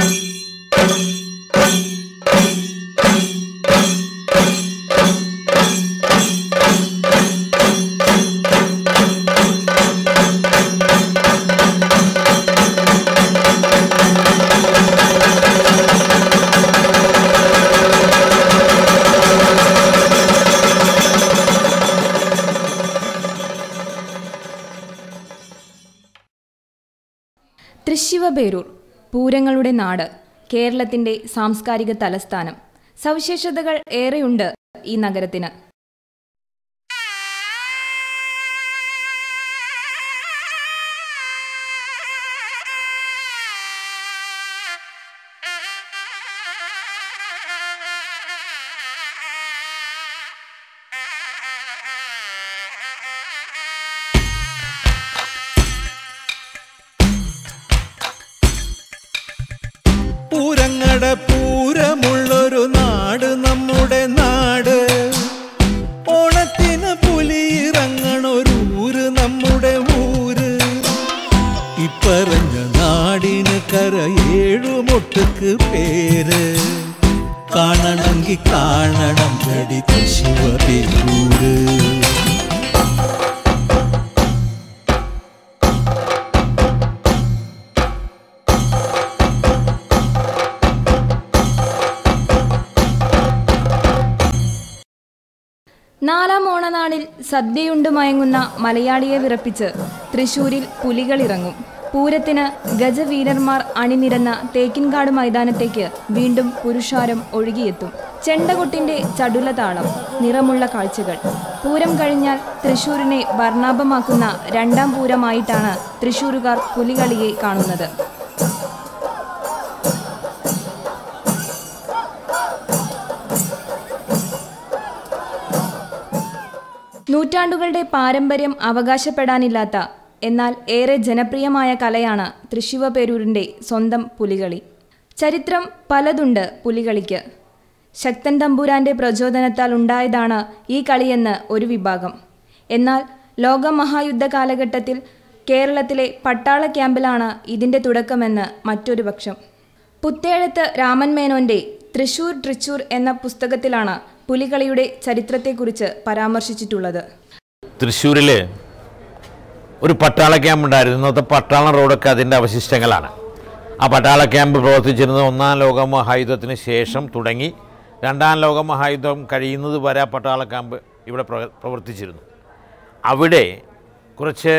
തൃശ്ശിവപേരൂർ പൂരങ്ങളുടെ നാട്, കേരളത്തിന്റെ സാംസ്കാരിക തലസ്ഥാനം. സവിശേഷതകൾ ഏറെയുണ്ട് ഈ നഗരത്തിന്. പൂരങ്ങട പൂരമുള്ളൊരു നാട് നമ്മുടെ നാട്. ഓണത്തിന് പുലിയിറങ്ങണൊരൂര് നമ്മുടെ ഊര്. ഇപ്പറഞ്ഞ നാടിന് കരയേഴുമൊട്ടുക്ക് പേര്. കാണണമെങ്കിൽ കാണണം കടി തൃശ്ശിവപേരൂര്. നാലാം ഓണനാളിൽ സദ്യയുണ്ട് മയങ്ങുന്ന മലയാളിയെ വിറപ്പിച്ച് തൃശൂരിൽ പുലികളിറങ്ങും. പൂരത്തിന് ഗജവീരന്മാർ അണിനിരന്ന തേക്കിൻകാട് മൈതാനത്തേക്ക് വീണ്ടും പുരുഷാരം ഒഴുകിയെത്തും. ചെണ്ടകൊട്ടിന്റെ ചടുലതാളം, നിറമുള്ള കാഴ്ചകൾ. പൂരം കഴിഞ്ഞാൽ തൃശൂരിനെ വർണ്ണാഭമാക്കുന്ന രണ്ടാം പൂരമായിട്ടാണ് തൃശൂരുകാർ പുലികളിയെ കാണുന്നത്. നൂറ്റാണ്ടുകളുടെ പാരമ്പര്യം അവകാശപ്പെടാനില്ലാത്ത എന്നാൽ ഏറെ ജനപ്രിയമായ കലയാണ് തൃശ്ശിവപേരൂരിൻ്റെ സ്വന്തം പുലികളി. ചരിത്രം പലതുണ്ട് പുലികളിക്ക്. ശക്തൻ തമ്പുരാന്റെ പ്രചോദനത്താൽ ഉണ്ടായതാണ് ഈ കളിയെന്ന് ഒരു വിഭാഗം. എന്നാൽ ലോകമഹായുദ്ധ കാലഘട്ടത്തിൽ കേരളത്തിലെ പട്ടാള ക്യാമ്പിലാണ് ഇതിൻ്റെ തുടക്കമെന്ന് മറ്റൊരു പക്ഷം. പുത്തേഴത്ത് രാമൻ മേനോന്റെ തൃശൂർ ട്രിച്ചൂർ എന്ന പുസ്തകത്തിലാണ് പുലികളിയുടെ ചരിത്രത്തെക്കുറിച്ച് പരാമർശിച്ചിട്ടുള്ളത്. തൃശ്ശൂരിൽ ഒരു പട്ടാള ക്യാമ്പ് ഉണ്ടായിരുന്നു. ഇന്നത്തെ പട്ടാള റോഡൊക്കെ അതിൻ്റെ അവശിഷ്ടങ്ങളാണ്. ആ പട്ടാള ക്യാമ്പ് പ്രവർത്തിച്ചിരുന്നത് ഒന്നാം ലോകമഹായുദ്ധത്തിന് ശേഷം തുടങ്ങി രണ്ടാം ലോകമഹായുദ്ധം കഴിയുന്നത് വരെ ആ പട്ടാള ക്യാമ്പ് ഇവിടെ പ്രവർത്തിച്ചിരുന്നു. അവിടെ കുറച്ച്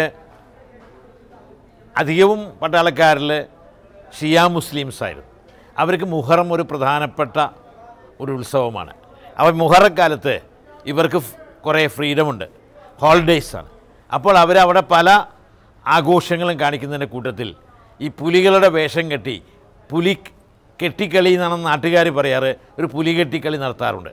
അധികവും പട്ടാളക്കാരിൽ ഷിയ മുസ്ലിംസ് ആയിരുന്നു. അവർക്ക് മുഹറം ഒരു പ്രധാനപ്പെട്ട ഒരു ഉത്സവമാണ്. അവർ മുഹറക്കാലത്ത് ഇവർക്ക് കുറേ ഫ്രീഡമുണ്ട്, ഹോളിഡേയ്സാണ്. അപ്പോൾ അവരവിടെ പല ആഘോഷങ്ങളും കാണിക്കുന്നതിൻ്റെ കൂട്ടത്തിൽ ഈ പുലികളുടെ വേഷം കെട്ടി, പുലി കെട്ടിക്കളി എന്നാണ് നാട്ടുകാർ പറയാറ്, ഒരു പുലി കെട്ടിക്കളി നടത്താറുണ്ട്.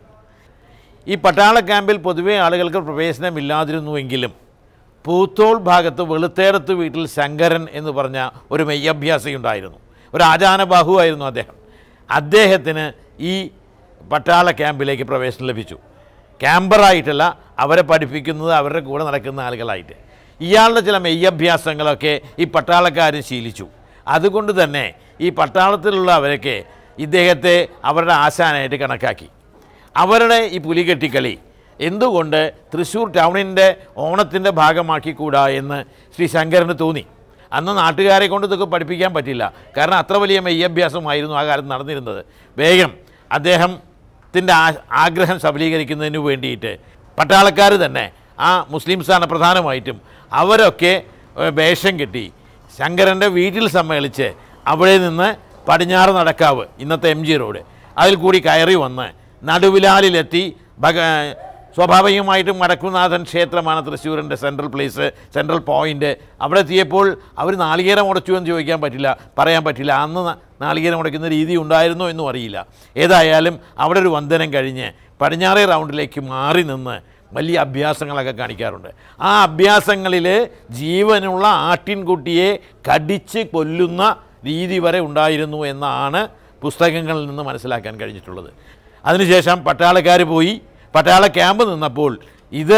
ഈ പട്ടാള ക്യാമ്പിൽ പൊതുവേ ആളുകൾക്ക് പ്രവേശനമില്ലാതിരുന്നുവെങ്കിലും പൂത്തോൾ ഭാഗത്ത് വെളുത്തേടത്ത് വീട്ടിൽ ശങ്കരൻ എന്ന് പറഞ്ഞ ഒരു മെയ്യഭ്യാസി ഉണ്ടായിരുന്നു. ഒരു ആചാനബാഹുവായിരുന്നു അദ്ദേഹം. അദ്ദേഹത്തിന് ഈ പട്ടാള ക്യാമ്പിലേക്ക് പ്രവേശനം ലഭിച്ചു. ക്യാമ്പറായിട്ടല്ല, അവരെ പഠിപ്പിക്കുന്നത് അവരുടെ കൂടെ നടക്കുന്ന ആളുകളായിട്ട്. ഇയാളുടെ ചില മെയ്യഭ്യാസങ്ങളൊക്കെ ഈ പട്ടാളക്കാർ ശീലിച്ചു. അതുകൊണ്ട് തന്നെ ഈ പട്ടാളത്തിലുള്ള അവരൊക്കെ ഇദ്ദേഹത്തെ അവരുടെ ആശാനായിട്ട് കണക്കാക്കി. അവരുടെ ഈ പുലികെട്ടിക്കളി എന്തുകൊണ്ട് തൃശ്ശൂർ ടൗണിൻ്റെ ഓണത്തിൻ്റെ ഭാഗമാക്കിക്കൂടാ എന്ന് ശ്രീ ശങ്കരന് തോന്നി. അന്ന് നാട്ടുകാരെ കൊണ്ട് ഇതൊക്കെ പഠിപ്പിക്കാൻ പറ്റില്ല, കാരണം അത്ര വലിയ മെയ്യഭ്യാസമായിരുന്നു ആ കാലത്ത് നടന്നിരുന്നത്. വേഗം അദ്ദേഹത്തിൻ്റെ ആഗ്രഹം സഫലീകരിക്കുന്നതിന് വേണ്ടിയിട്ട് പട്ടാളക്കാർ തന്നെ, ആ മുസ്ലിംസാണ് പ്രധാനമായിട്ടും, അവരൊക്കെ വേഷം കെട്ടി ശങ്കരൻ്റെ വീട്ടിൽ സമ്മേളിച്ച് അവിടെ നിന്ന് പടിഞ്ഞാറ് നടക്കാവ്, ഇന്നത്തെ MG റോഡ്, അതിൽ കൂടി കയറി വന്ന് നടുവിലാലിലെത്തി സ്വാഭാവികമായിട്ടും വടക്കുംനാഥൻ ക്ഷേത്രമാണ് തൃശ്ശൂരിൻ്റെ സെൻട്രൽ പ്ലേസ്, സെൻട്രൽ പോയിൻ്റ്. അവിടെ എത്തിയപ്പോൾ അവർ നാളികേരം ഉടച്ചു എന്ന് ചോദിക്കാൻ പറ്റില്ല, പറയാൻ പറ്റില്ല. അന്ന് നാളികേരം ഉടയ്ക്കുന്ന രീതി ഉണ്ടായിരുന്നോ എന്നും അറിയില്ല. ഏതായാലും അവിടെ ഒരു വന്ദനം കഴിഞ്ഞ് പടിഞ്ഞാറേ റൗണ്ടിലേക്ക് മാറി നിന്ന് വലിയ അഭ്യാസങ്ങളൊക്കെ കാണിക്കാറുണ്ട്. ആ അഭ്യാസങ്ങളിൽ ജീവനുള്ള ആട്ടിൻകുട്ടിയെ കടിച്ച് കൊല്ലുന്ന രീതി വരെ ഉണ്ടായിരുന്നു എന്നാണ് പുസ്തകങ്ങളിൽ നിന്ന് മനസ്സിലാക്കാൻ കഴിഞ്ഞിട്ടുള്ളത്. അതിനുശേഷം പട്ടാളക്കാർ പോയി പട്ടാള ക്യാമ്പ് നിന്നപ്പോൾ ഇത്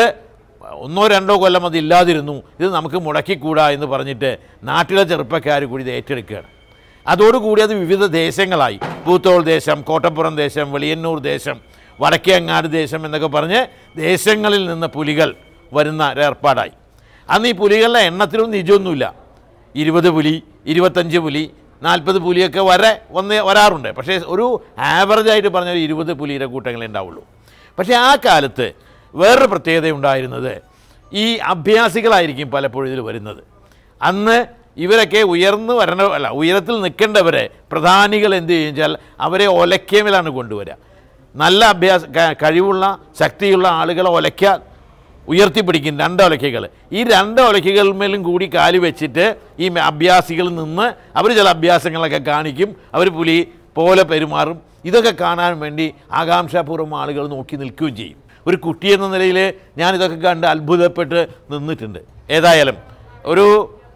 1-2 കൊല്ലം അത് ഇല്ലാതിരുന്നു, ഇത് നമുക്ക് മുടക്കിക്കൂടാ എന്ന് പറഞ്ഞിട്ട് നാട്ടിലെ ചെറുപ്പക്കാർ കൂടി ഇത് ഏറ്റെടുക്കുകയാണ്. അതോടുകൂടി അത് വിവിധ ദേശങ്ങളായി. പൂത്തോൾ ദേശം, കോട്ടപ്പുറം ദേശം, വെളിയന്നൂർ ദേശം, വടക്കേങ്ങാട് ദേശം എന്നൊക്കെ പറഞ്ഞ് ദേശങ്ങളിൽ നിന്ന് പുലികൾ വരുന്ന ഏർപ്പാടായി. അന്ന് ഈ പുലികളുടെ എണ്ണത്തിലൊന്നും നിജമൊന്നുമില്ല. 20 പുലി, 25 പുലി, 40 പുലിയൊക്കെ വരാറുണ്ട്. പക്ഷേ ഒരു ആവറേജായിട്ട് പറഞ്ഞാൽ 20 പുലിയുടെ കൂട്ടങ്ങളെ ഉണ്ടാവുള്ളൂ. പക്ഷേ ആ കാലത്ത് വേറൊരു പ്രത്യേകത ഉണ്ടായിരുന്നത്, ഈ അഭ്യാസികളായിരിക്കും പലപ്പോഴും ഇതിൽ വരുന്നത്. അന്ന് ഇവരൊക്കെ ഉയരത്തിൽ നിൽക്കേണ്ടവരെ പ്രധാനികൾ എന്ത് ചെയ്യുമെന്ന് വെച്ചാൽ അവരെ ഒലക്കേമിലാണ് കൊണ്ടുവരിക. നല്ല കഴിവുള്ള ശക്തിയുള്ള ആളുകളെ ഉയർത്തിപ്പിടിക്കും 2 ഒലക്കകൾ. ഈ 2 ഒലക്കകളിന്മേലും കൂടി കാല് വെച്ചിട്ട് ഈ അഭ്യാസികൾ നിന്ന് അവർ ചില അഭ്യാസങ്ങളൊക്കെ കാണിക്കും. അവർ പുലി പോലെ പെരുമാറും. ഇതൊക്കെ കാണാൻ വേണ്ടി ആകാംക്ഷാപൂർവ്വം ആളുകൾ നോക്കി നിൽക്കുകയും ചെയ്യും. ഒരു കുട്ടി എന്ന നിലയിൽ ഞാനിതൊക്കെ കണ്ട് അത്ഭുതപ്പെട്ട് നിന്നിട്ടുണ്ട്. ഏതായാലും ഒരു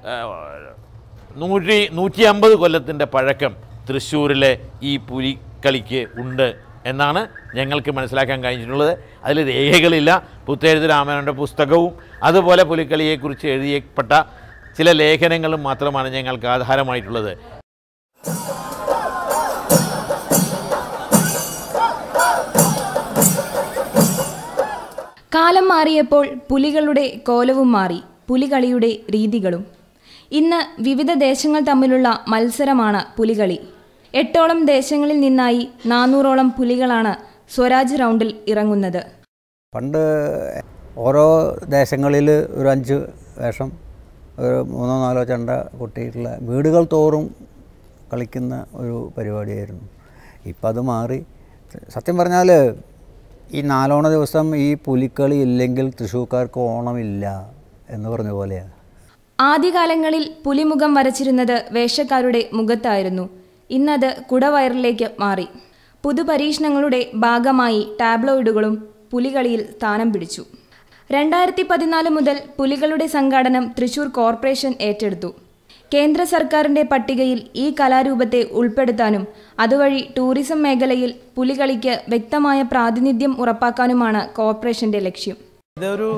150 കൊല്ലത്തിൻ്റെ പഴക്കം തൃശ്ശൂരിലെ ഈ പുലിക്കളിക്ക് ഉണ്ട് എന്നാണ് ഞങ്ങൾക്ക് മനസ്സിലാക്കാൻ കഴിഞ്ഞിട്ടുള്ളത്. അതിൽ രേഖകളില്ല. പുത്തേഴുത്ത് രാമനൻ്റെ പുസ്തകവും അതുപോലെ പുലിക്കളിയെക്കുറിച്ച് എഴുതിയപ്പെട്ട ചില ലേഖനങ്ങളും മാത്രമാണ് ഞങ്ങൾക്ക് ആധാരമായിട്ടുള്ളത്. കാലം മാറിയപ്പോൾ പുലികളുടെ കോലവും മാറി, പുലികളിയുടെ രീതികളും. ഇന്ന് വിവിധ ദേശങ്ങൾ തമ്മിലുള്ള മത്സരമാണ് പുലികളി. 8ഓളം ദേശങ്ങളിൽ നിന്നായി 400ഓളം പുലികളാണ് സ്വരാജ് റൗണ്ടിൽ ഇറങ്ങുന്നത്. പണ്ട് ഓരോ ദേശങ്ങളിൽ ഒരു 5 വേഷം, ഒരു 3-4 ചെണ്ട കൊട്ടിയിട്ടുള്ള വീടുകൾ തോറും കളിക്കുന്ന ഒരു പരിപാടിയായിരുന്നു. ഇപ്പം അത് മാറി. സത്യം പറഞ്ഞാൽ ഈ 4 ഓണ ദിവസം ഈ പുലിക്കളി ഇല്ലെങ്കിൽ തൃശ്ശൂർക്കാർക്ക് ഓണമില്ല എന്ന് പറഞ്ഞ പോലെയാണ്. ആദ്യകാലങ്ങളിൽ പുലിമുഖം വരച്ചിരുന്നത് വേഷക്കാരുടെ മുഖത്തായിരുന്നു. ഇന്നത് കുടവയറിലേക്ക് മാറി. പുതുപരീക്ഷണങ്ങളുടെ ഭാഗമായി ടാബ്ലോയിഡുകളും പുലികളിയിൽ സ്ഥാനം പിടിച്ചു. 2014 മുതൽ പുലികളുടെ സംഘാടനം തൃശൂർ കോർപ്പറേഷൻ ഏറ്റെടുത്തു. കേന്ദ്ര സർക്കാരിൻ്റെ പട്ടികയിൽ ഈ കലാരൂപത്തെ ഉൾപ്പെടുത്താനും അതുവഴി ടൂറിസം മേഖലയിൽ പുലികളിക്ക് വ്യക്തമായ പ്രാതിനിധ്യം ഉറപ്പാക്കാനുമാണ് കോർപ്പറേഷൻ്റെ ലക്ഷ്യം. ഇതൊരു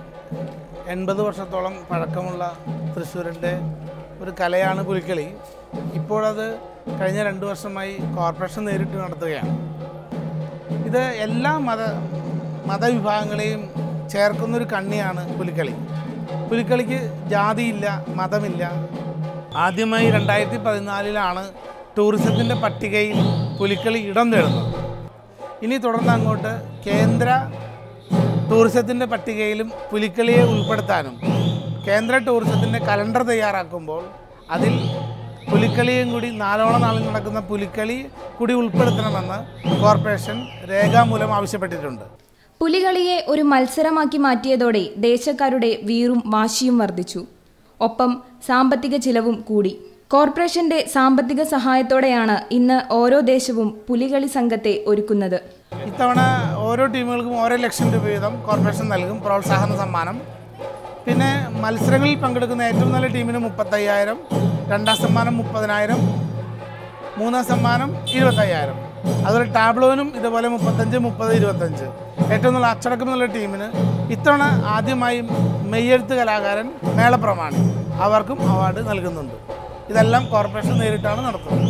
80 വർഷത്തോളം പഴക്കമുള്ള തൃശ്ശൂരിൻ്റെ ഒരു കലയാണ് പുലിക്കളി. ഇപ്പോഴത് കഴിഞ്ഞ 2 വർഷമായി കോർപ്പറേഷൻ നേരിട്ട് നടത്തുകയാണ്. ഇത് എല്ലാ മതവിഭാഗങ്ങളെയും ചേർക്കുന്നൊരു കണ്ണിയാണ് പുലിക്കളി. പുലിക്കളിക്ക് ജാതിയില്ല, മതമില്ല. ആദ്യമായി 2014 ടൂറിസത്തിൻ്റെ പട്ടികയിൽ പുലിക്കളി ഇടം നേടുന്നത്. ഇനി തുടർന്ന് അങ്ങോട്ട് കേന്ദ്ര ടൂറിസത്തിൻ്റെ പട്ടികയിലും പുലിക്കളിയെ ഉൾപ്പെടുത്താനും കേന്ദ്ര ടൂറിസത്തിൻ്റെ കലണ്ടർ തയ്യാറാക്കുമ്പോൾ അതിൽ പുലിക്കളിയും കൂടി 4 ഓണ നാളിൽ നടക്കുന്ന പുലിക്കളി കൂടി ഉൾപ്പെടുത്തണമെന്ന് കോർപ്പറേഷൻ രേഖാമൂലം ആവശ്യപ്പെട്ടിട്ടുണ്ട്. പുലികളിയെ ഒരു മത്സരമാക്കി മാറ്റിയതോടെ ദേശക്കാരുടെ വീറും വാശിയും വർദ്ധിച്ചു. ഒപ്പം സാമ്പത്തിക ചിലവും കൂടി. കോർപ്പറേഷന്റെ സാമ്പത്തിക സഹായത്തോടെയാണ് ഇന്ന് ഓരോ ദേശവും പുലികളി സംഘത്തെ ഒരുക്കുന്നത്. ഇത്തവണ ഓരോ ടീമുകൾക്കും 1 ലക്ഷം രൂപ വീതം കോർപ്പറേഷൻ നൽകും പ്രോത്സാഹന സമ്മാനം. പിന്നെ മത്സരങ്ങളിൽ പങ്കെടുക്കുന്ന ഏറ്റവും നല്ല ടീമിന് 35,000, 2ാം സമ്മാനം 30,000, 3ാം സമ്മാനം 25,000. അതുപോലെ ടാബ്ലോവിനും ഇതുപോലെ 35, 30, 25. ഏറ്റവും നല്ല അച്ചടക്കം എന്നുള്ള ടീമിന് ഇത്തവണ ആദ്യമായി മെയ്യെഴുത്ത് കലാകാരൻ മേളപ്രമാണി അവർക്കും അവാർഡ് നൽകുന്നുണ്ട്. ഇതെല്ലാം കോർപ്പറേഷൻ നേരിട്ടാണ് നടത്തുന്നത്.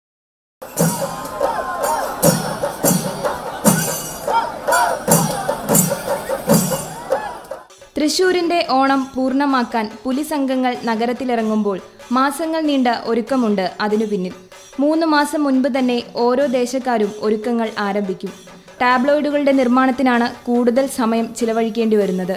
തൃശ്ശൂരിന്റെ ഓണം പൂർണ്ണമാക്കാൻ പുലി സംഘങ്ങൾ നഗരത്തിലിറങ്ങുമ്പോൾ മാസങ്ങൾ നീണ്ട ഒരുക്കമുണ്ട് അതിനു പിന്നിൽ. 3 മാസം മുൻപ് തന്നെ ഓരോ ദേശക്കാരും ഒരുക്കങ്ങൾ ആരംഭിക്കും. ടാബ്ലോയിഡുകളുടെ നിർമ്മാണത്തിനാണ് കൂടുതൽ സമയം ചിലവഴിക്കേണ്ടി വരുന്നത്.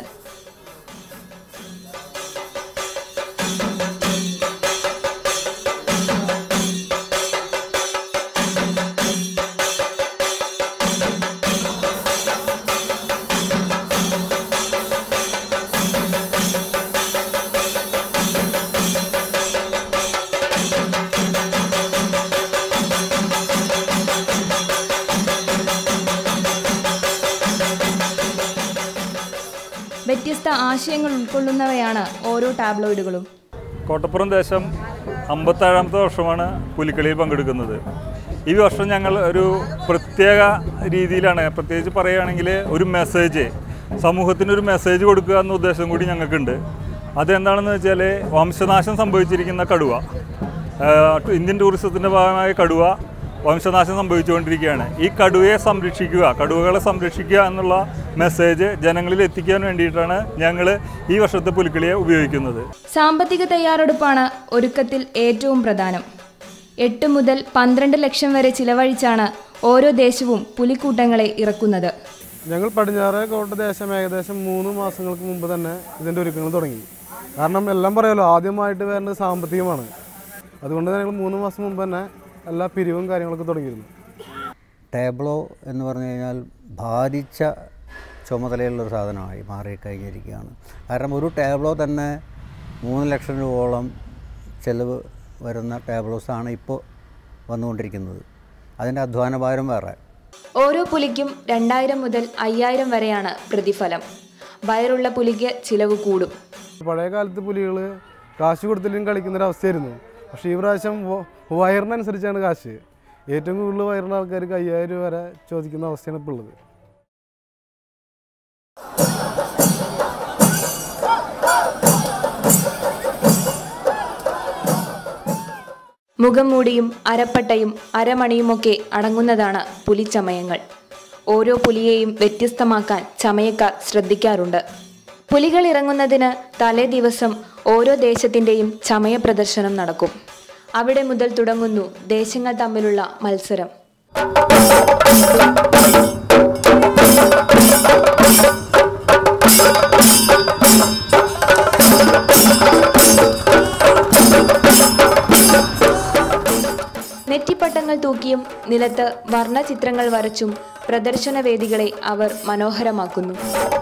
വ്യത്യസ്ത ആശയങ്ങൾ ഉൾക്കൊള്ളുന്നവയാണ് ഓരോ ടാബ്ലോയിഡുകളും. കോട്ടപ്പുറം ദേശം 57ാമത്തെ വർഷമാണ് പുലിക്കളിയിൽ പങ്കെടുക്കുന്നത്. ഈ വർഷം ഞങ്ങൾ ഒരു പ്രത്യേക രീതിയിലാണ്, പ്രത്യേകിച്ച് പറയുകയാണെങ്കിൽ ഒരു മെസ്സേജ്, സമൂഹത്തിനൊരു മെസ്സേജ് കൊടുക്കുക എന്ന ഉദ്ദേശം കൂടി ഞങ്ങൾക്കുണ്ട്. അതെന്താണെന്ന് വെച്ചാൽ വംശനാശം സംഭവിച്ചിരിക്കുന്ന കടുവ, ഇന്ത്യൻ ടൂറിസത്തിൻ്റെ ഭാഗമായ കടുവ വംശനാശം സംഭവിച്ചുകൊണ്ടിരിക്കുകയാണ്. ഈ കടുവയെ സംരക്ഷിക്കുക, കടുവകളെ സംരക്ഷിക്കുക എന്നുള്ള മെസ്സേജ് ജനങ്ങളിൽ എത്തിക്കാൻ വേണ്ടിയിട്ടാണ് ഞങ്ങൾ ഈ വർഷത്തെ പുലിക്കളിയെ ഉപയോഗിക്കുന്നത്. സാമ്പത്തിക തയ്യാറെടുപ്പാണ് ഒരുക്കത്തിൽ ഏറ്റവും പ്രധാനം. 8 മുതൽ 12 ലക്ഷം വരെ ചിലവഴിച്ചാണ് ഓരോ ദേശവും പുലിക്കൂട്ടങ്ങളെ ഇറക്കുന്നത്. ഞങ്ങൾ പടിഞ്ഞാറ് കോട്ട ദേശം ഏകദേശം 3 മാസങ്ങൾക്ക് മുമ്പ് തന്നെ ഇതിൻ്റെ ഒരുക്കങ്ങൾ തുടങ്ങി. കാരണം എല്ലാം പറയാമല്ലോ, ആദ്യമായിട്ട് വരേണ്ടത് സാമ്പത്തികമാണ്. അതുകൊണ്ട് തന്നെ ഞങ്ങൾ 3 മാസം മുമ്പ് തന്നെ എല്ലാ പിരിവും കാര്യങ്ങളൊക്കെ തുടങ്ങിയിരുന്നു. ടേബ്ലോ എന്ന് പറഞ്ഞു കഴിഞ്ഞാൽ ഭാരിച്ച ചുമതലയുള്ളൊരു സാധനമായി മാറി കൈകരിക്കുകയാണ്. കാരണം ഒരു ടേബ്ലോ തന്നെ 3 ലക്ഷം രൂപയോളം ചിലവ് വരുന്ന ടേബ്ലോസാണ് ഇപ്പോൾ വന്നുകൊണ്ടിരിക്കുന്നത്. അതിൻ്റെ അധ്വാന ഭാരം വേറെ. ഓരോ പുലിക്കും 2000 മുതൽ 5000 വരെയാണ് പ്രതിഫലം. വയറുള്ള പുലിക്ക് ചിലവ് കൂടും. പഴയ കാലത്ത് പുലികൾ കാശ് കൊടുത്തില്ലെങ്കിൽ കളിക്കുന്നൊരവസ്ഥയായിരുന്നു. പക്ഷേ ഈ പ്രാവശ്യം വയറിനനുസരിച്ചാണ് കാശ്. ഏറ്റവും കൂടുതൽ വയറുള്ള ആൾക്കാർക്ക് 5000 രൂപ വരെ ചോദിക്കുന്ന അവസ്ഥയാണ് ഇപ്പോൾ ഉള്ളത്. മുഖം മൂടിയും അരപ്പട്ടയും അരമണിയുമൊക്കെ അടങ്ങുന്നതാണ് പുലിച്ചമയങ്ങൾ. ഓരോ പുലിയെയും വ്യത്യസ്തമാക്കാൻ ചമയക്കാർ ശ്രദ്ധിക്കാറുണ്ട്. പുലികൾ ഇറങ്ങുന്നതിന് തലേ ദിവസം ഓരോ ദേശത്തിൻ്റെയും ചമയ പ്രദർശനം നടക്കും. അവിടെ മുതൽ തുടങ്ങുന്നു ദേശങ്ങൾ തമ്മിലുള്ള മത്സരം. നെറ്റിപ്പട്ടങ്ങൾ തൂക്കിയും നിലത്ത് വർണ്ണചിത്രങ്ങൾ വരച്ചും പ്രദർശന വേദികളെ അവർ മനോഹരമാക്കുന്നു.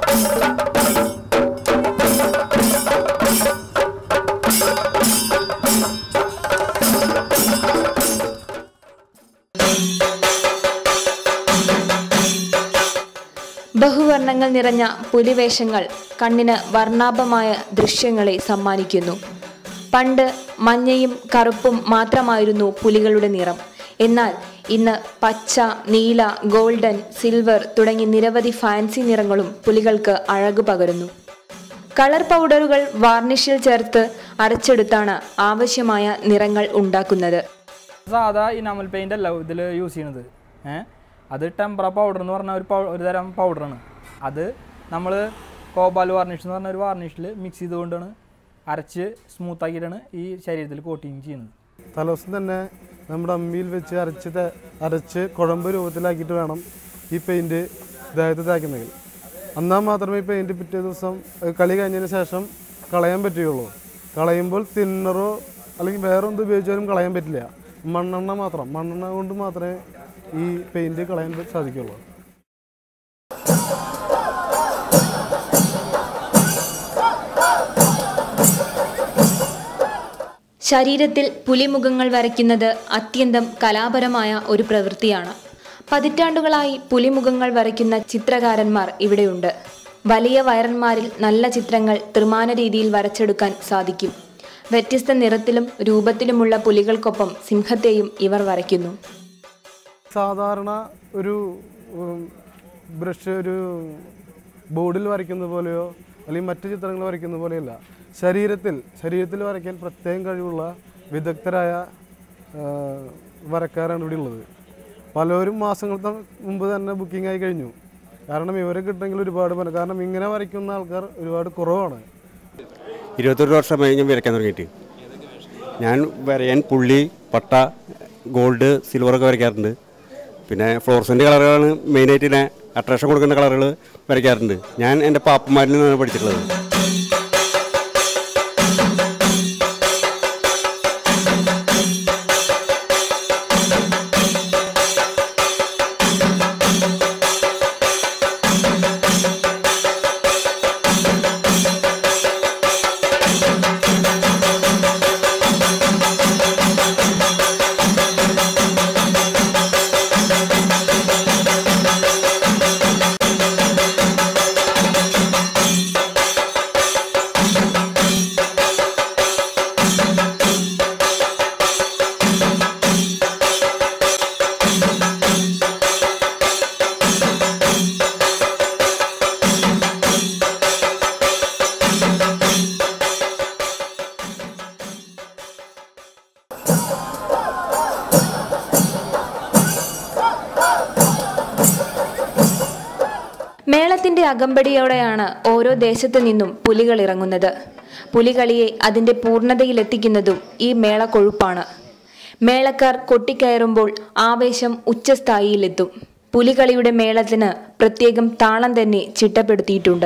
ബഹുവർണ്ണങ്ങൾ നിറഞ്ഞ പുലിവേഷങ്ങൾ കണ്ണിന് വർണ്ണാഭമായ ദൃശ്യങ്ങളെ സമ്മാനിക്കുന്നു. പണ്ട് മഞ്ഞയും കറുപ്പും മാത്രമായിരുന്നു പുലികളുടെ നിറം. എന്നാൽ ഇന്ന് പച്ച, നീല, ഗോൾഡൻ, സിൽവർ തുടങ്ങി നിരവധി ഫാൻസി നിറങ്ങളും പുലികൾക്ക് അഴകു പകരുന്നു. കളർ പൗഡറുകൾ വാർണിഷിൽ ചേർത്ത് അരച്ചെടുത്താണ് ആവശ്യമായ നിറങ്ങൾ ഉണ്ടാക്കുന്നത്. സാധാ ഇനാമൽ പെയിൻ്റ് അല്ല ഇതിൽ യൂസ് ചെയ്യുന്നത്. അത് ടെമ്പറ പൗഡർ എന്ന് പറഞ്ഞ ഒരു തരം പൗഡറാണ്. അത് നമ്മൾ കോബാൽ വാർണിഷ് എന്ന് പറഞ്ഞ ഒരു വാർണിഷിൽ മിക്സ് ചെയ്തുകൊണ്ടാണ് അരച്ച് സ്മൂത്താക്കിയിട്ടാണ് ഈ ശരീരത്തിൽ കോട്ടിങ് ചെയ്യുന്നത്. തലേദിവസം തന്നെ നമ്മുടെ അമ്മിയിൽ വെച്ച് അരച്ച് കുഴമ്പ് രൂപത്തിലാക്കിയിട്ട് വേണം ഈ പെയിൻറ്റ് ദേഹത്ത് തേക്കുന്നതിൽ. എന്നാൽ മാത്രമേ ഈ പെയിൻറ്റ് പിറ്റേ ദിവസം കളി കഴിഞ്ഞതിന് ശേഷം കളയാൻ പറ്റുകയുള്ളൂ. കളയുമ്പോൾ തിന്നറോ അല്ലെങ്കിൽ വേറെ എന്ത് ഉപയോഗിച്ചാലും കളയാൻ പറ്റില്ല. മണ്ണെണ്ണ കൊണ്ട് മാത്രമേ ഈ പെയിൻറ്റ് കളയാൻ സാധിക്കുകയുള്ളൂ. ശരീരത്തിൽ പുലിമുഖങ്ങൾ വരയ്ക്കുന്നത് അത്യന്തം കലാപരമായ ഒരു പ്രവൃത്തിയാണ്. പതിറ്റാണ്ടുകളായി പുലിമുഖങ്ങൾ വരയ്ക്കുന്ന ചിത്രകാരന്മാർ ഇവിടെയുണ്ട്. വലിയ വയറന്മാരിൽ നല്ല ചിത്രങ്ങൾ ത്രിമാന രീതിയിൽ വരച്ചെടുക്കാൻ സാധിക്കും. വ്യത്യസ്ത നിറത്തിലും രൂപത്തിലുമുള്ള പുലികൾക്കൊപ്പം സിംഹത്തെയും ഇവർ വരയ്ക്കുന്നു. സാധാരണ ഒരു ബ്രഷ് ഒരു ബോർഡിൽ വരയ്ക്കുന്ന പോലെയോ അല്ലെങ്കിൽ മറ്റു ചിത്രങ്ങൾ വരയ്ക്കുന്ന പോലെയല്ല. ശരീരത്തിൽ വരയ്ക്കാൻ പ്രത്യേകം കഴിവുള്ള വിദഗ്ധരായ വരക്കാരാണ് ഇവിടെ ഉള്ളത്. പലരും മാസങ്ങൾക്ക് മുമ്പ് തന്നെ ബുക്കിംഗ് ആയി കഴിഞ്ഞു. കാരണം ഇവരെ കിട്ടണമെങ്കിൽ ഒരുപാട് പല, കാരണം ഇങ്ങനെ വരയ്ക്കുന്ന ആൾക്കാർ ഒരുപാട് കുറവാണ്. 21 വർഷമായി ഞാൻ വരയ്ക്കാൻ തുടങ്ങിയിട്ട്. ഞാൻ വരയാൻ പുള്ളി, പട്ട, ഗോൾഡ്, സിൽവറൊക്കെ വരയ്ക്കാറുണ്ട്. പിന്നെ ഫ്ലോറസൻ്റ് കളറുകളാണ് മെയിനായിട്ട് ഞാൻ അട്രാക്ഷൻ കൊടുക്കുന്ന കളറുകൾ വരയ്ക്കാറുണ്ട്. ഞാൻ എൻ്റെ പാപ്പന്മാരിൽ നിന്നാണ് പഠിച്ചിട്ടുള്ളത്. ദൈവത്തിന്റെ അകമ്പടിയോടെയാണ് ഓരോ ദേശത്തു നിന്നും പുലികൾ ഇറങ്ങുന്നത്. പുലികളിയെ അതിന്റെ പൂർണ്ണതയിലെത്തിക്കുന്നതും ഈ മേളക്കൊഴുപ്പാണ്. മേളക്കാർ കൊട്ടിക്കയറുമ്പോൾ ആവേശം ഉച്ചസ്ഥായിയിലെത്തും. പുലികളിയുടെ മേളത്തിന് പ്രത്യേകം താളം തന്നെ ചിട്ടപ്പെടുത്തിയിട്ടുണ്ട്.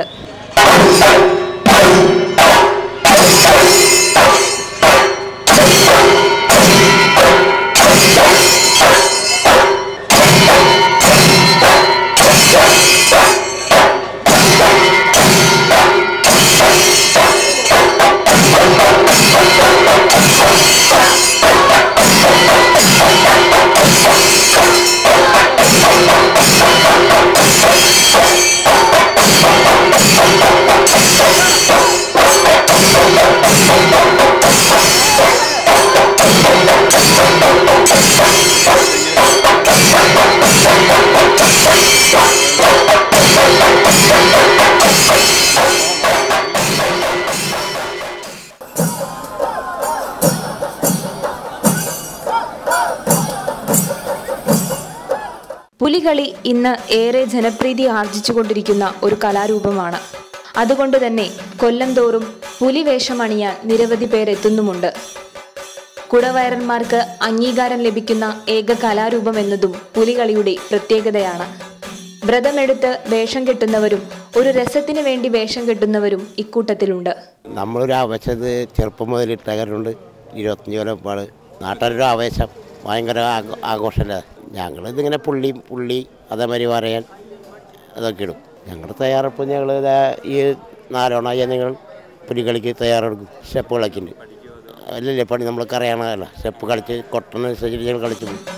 പുലികളി ഇന്ന് ഏറെ ജനപ്രീതി ആർജിച്ചുകൊണ്ടിരിക്കുന്ന ഒരു കലാരൂപമാണ്. അതുകൊണ്ട് തന്നെ കൊല്ലം തോറും പുലിവേഷമണിയാൻ നിരവധി പേരെത്തുന്നുമുണ്ട്. കുടവയറന്മാർക്ക് അംഗീകാരം ലഭിക്കുന്ന ഏക കലാരൂപം എന്നതും പുലികളിയുടെ പ്രത്യേകതയാണ്. വ്രതമെടുത്ത് വേഷം കെട്ടുന്നവരും ഒരു രസത്തിന് വേണ്ടി വേഷം കെട്ടുന്നവരും ഇക്കൂട്ടത്തിലുണ്ട്. നമ്മളൊരു ആവേശം ചെറുപ്പം മുതൽ ഇട്ടകരുണ്ട്. 25 കൊല്ലം പാട് നാട്ടിലൊരു ആവേശം ഭയങ്കര ആഘോഷമല്ല. ഞങ്ങളിതിങ്ങനെ പുള്ളി അതേമാതിരി പറയാൻ അതൊക്കെ ഇടും. ഞങ്ങൾ തയ്യാറെടുപ്പ് ഞങ്ങൾ ഈ 4 ഓണായ ഞങ്ങൾ പുലികളിക്ക് തയ്യാറെടുക്കും. സ്റ്റെപ്പ് കളിക്കുന്നുണ്ട് അല്ലല്ലേ പണി നമ്മൾക്ക് അറിയണമല്ല. സ്റ്റെപ്പ് കളിച്ച് കൊട്ടനുസരിച്ച് ഞങ്ങൾ കളിച്ചു പോകും.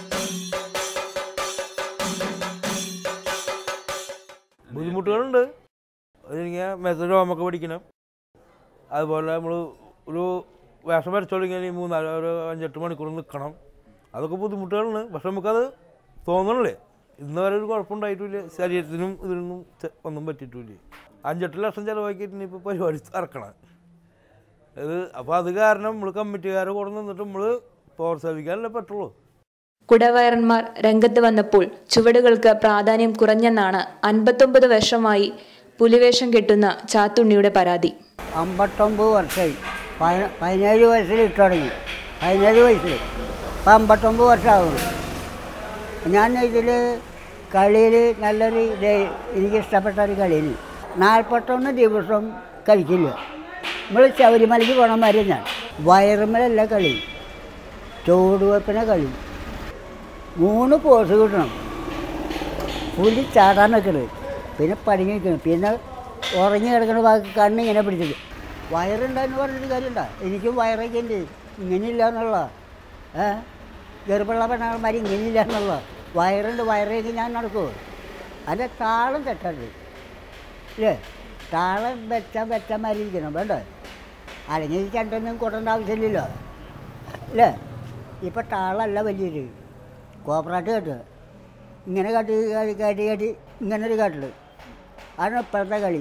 ബുദ്ധിമുട്ടുകളുണ്ട്. അതിങ്ങനെ മെസ്സേജ് ഹോമൊക്കെ പഠിക്കണം. അതുപോലെ നമ്മൾ ഒരു വേഷം വരച്ചോളിങ്ങനെ 3-5-8 മണിക്കൂർ നിൽക്കണം. അതൊക്കെ ബുദ്ധിമുട്ടുകളാണ്. പക്ഷെ നമുക്കത് തോന്നണല്ലേ. ഇന്ന് വരെ ഒരു കുഴപ്പമുണ്ടായിട്ടില്ല. ശരീരത്തിനും ഇതിനൊന്നും ഒന്നും പറ്റിയിട്ടില്ല. 5-8 ലക്ഷം ചിലവാക്കിയിട്ട് ഇനിയിപ്പോൾ പരിപാടി ഇറക്കണം അത്. അപ്പോൾ അത് കാരണം നമ്മൾ കമ്മിറ്റിക്കാരെ കൂടെ നിന്നിട്ട് നമ്മൾ പ്രോത്സാഹിപ്പിക്കാനല്ലേ പറ്റുള്ളൂ. കുടവയറന്മാർ രംഗത്ത് വന്നപ്പോൾ ചുവടുകൾക്ക് പ്രാധാന്യം കുറഞ്ഞെന്നാണ് 59 വർഷമായി പുലിവേഷം കെട്ടുന്ന ചാത്തുണ്ണിയുടെ പരാതി. 59 വർഷമായി. 17 വയസ്സിൽ ഇട്ട് തുടങ്ങി. 17 വയസ്സിൽ ഇപ്പം 59 വർഷമാകുന്നു. ഞാൻ ഇതിൽ കളിയിൽ നല്ലൊരു എനിക്കിഷ്ടപ്പെട്ട ഒരു കളിയിൽ 41 ദിവസം കഴിക്കില്ല. നമ്മൾ ശബരിമലയ്ക്ക് പോകണം വരെ ഞാൻ വയറുമലല്ല കളി, ചുവടുവെപ്പിനെ കളി. 3 പോസ് കിട്ടണം. പുലി ചാടാൻ വെക്കരുത്, പിന്നെ പടിഞ്ഞ് നിൽക്കണം, പിന്നെ ഉറങ്ങി കിടക്കുന്ന ഭാഗത്ത് കണ്ണിങ്ങനെ പിടിച്ചിട്ട് വയറുണ്ടെന്ന് പറഞ്ഞിട്ട് കാര്യമുണ്ടോ? എനിക്കും വയറൊക്കെ ഉണ്ട്, ഇങ്ങനെയില്ല എന്നുള്ള ഗർഭമുള്ള പെണ്ണന്മാർ ഇങ്ങനെയില്ല എന്നുള്ള വയറുണ്ട്. വയറേക്ക് ഞാൻ നടക്കുമോ? അല്ല, താളം തെറ്റരുത് അല്ലേ? താളം വെച്ചാൽ മാതിരി ഇരിക്കണം വേണ്ട. അല്ലെങ്കിൽ ചണ്ടൊന്നും കൊട്ടേണ്ട ആവശ്യമില്ലല്ലോ അല്ലേ? ഇപ്പം താളമല്ല വലിയൊരു കോപ്പറായിട്ട് കേട്ടുക, ഇങ്ങനെ കാട്ടി ഇങ്ങനൊരു കാട്ടിൽ അതാണ് ഇപ്പോഴത്തെ കളി.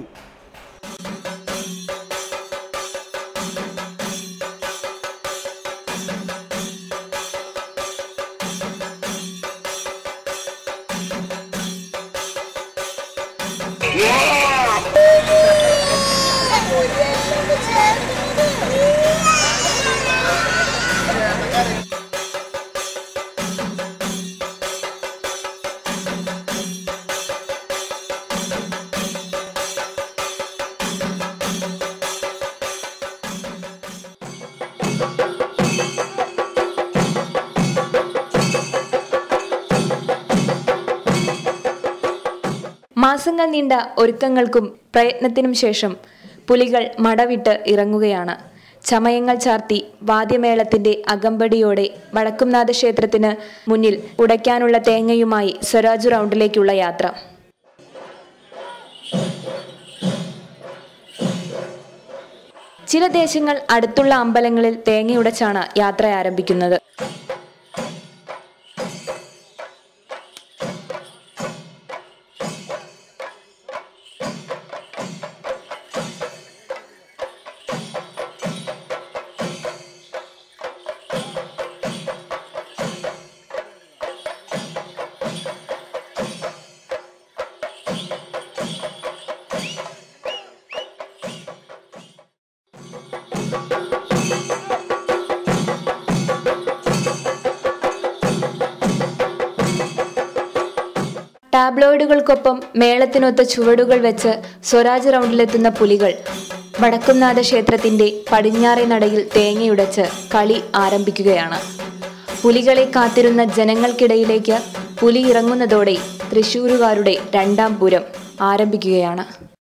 മാസങ്ങൾ നീണ്ട ഒരുക്കങ്ങൾക്കും പ്രയത്നത്തിനും ശേഷം പുലികൾ മടവിട്ട് ഇറങ്ങുകയാണ്. ചമയങ്ങൾ ചാർത്തി വാദ്യമേളത്തിന്റെ അകമ്പടിയോടെ വടക്കുംനാഥ ക്ഷേത്രത്തിന് മുന്നിൽ ഉടയ്ക്കാനുള്ള തേങ്ങയുമായി സ്വരാജ് റൗണ്ടിലേക്കുള്ള യാത്ര. ചില ദേശങ്ങൾ അടുത്തുള്ള അമ്പലങ്ങളിൽ തേങ്ങയുടച്ചാണ് യാത്ര ആരംഭിക്കുന്നത്. ടാബ്ലോയിഡുകൾക്കൊപ്പം മേളത്തിനൊത്ത ചുവടുകൾ വെച്ച് സ്വരാജ് റൗണ്ടിലെത്തുന്ന പുലികൾ വടക്കുംനാഥ ക്ഷേത്രത്തിന്റെ പടിഞ്ഞാറേ നടയിൽ തേങ്ങയുടച്ച് കളി ആരംഭിക്കുകയാണ്. പുലികളെ കാത്തിരുന്ന ജനങ്ങൾക്കിടയിലേക്ക് പുലി ഇറങ്ങുന്നതോടെ തൃശ്ശൂരുകാരുടെ രണ്ടാം പൂരം ആരംഭിക്കുകയാണ്.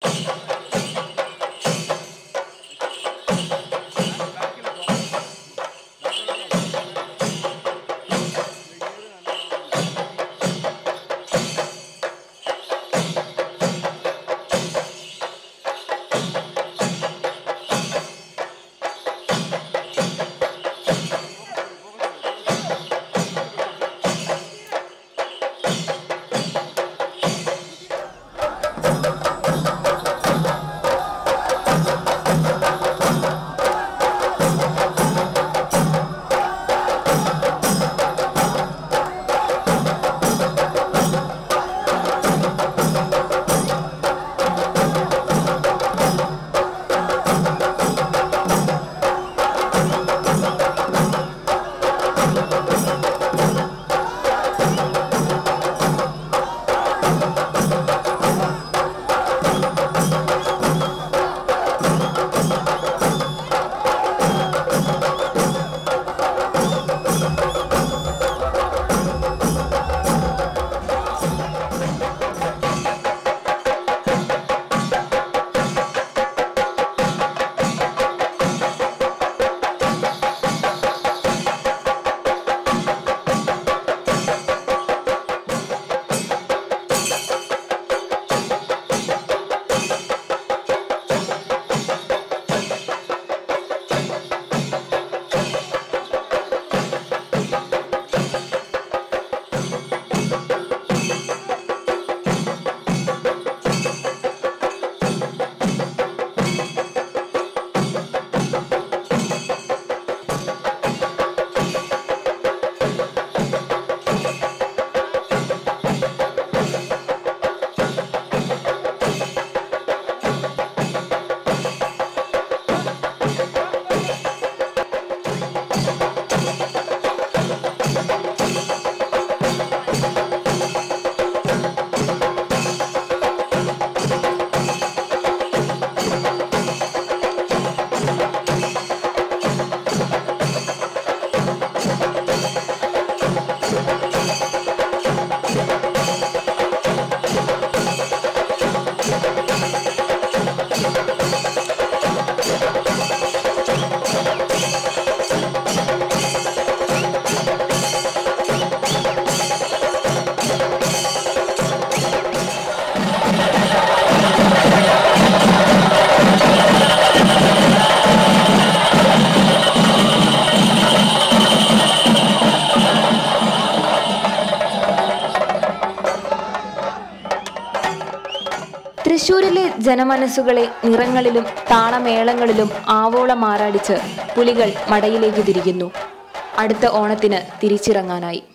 തൃശ്ശൂരിലെ ജനമനസ്സുകളെ നിറങ്ങളിലും താളമേളങ്ങളിലും ആവോളം ആറാടിച്ച് പുലികൾ മടയിലേക്ക് തിരിക്കുന്നു. അടുത്ത ഓണത്തിന് തിരിച്ചിറങ്ങാനായി.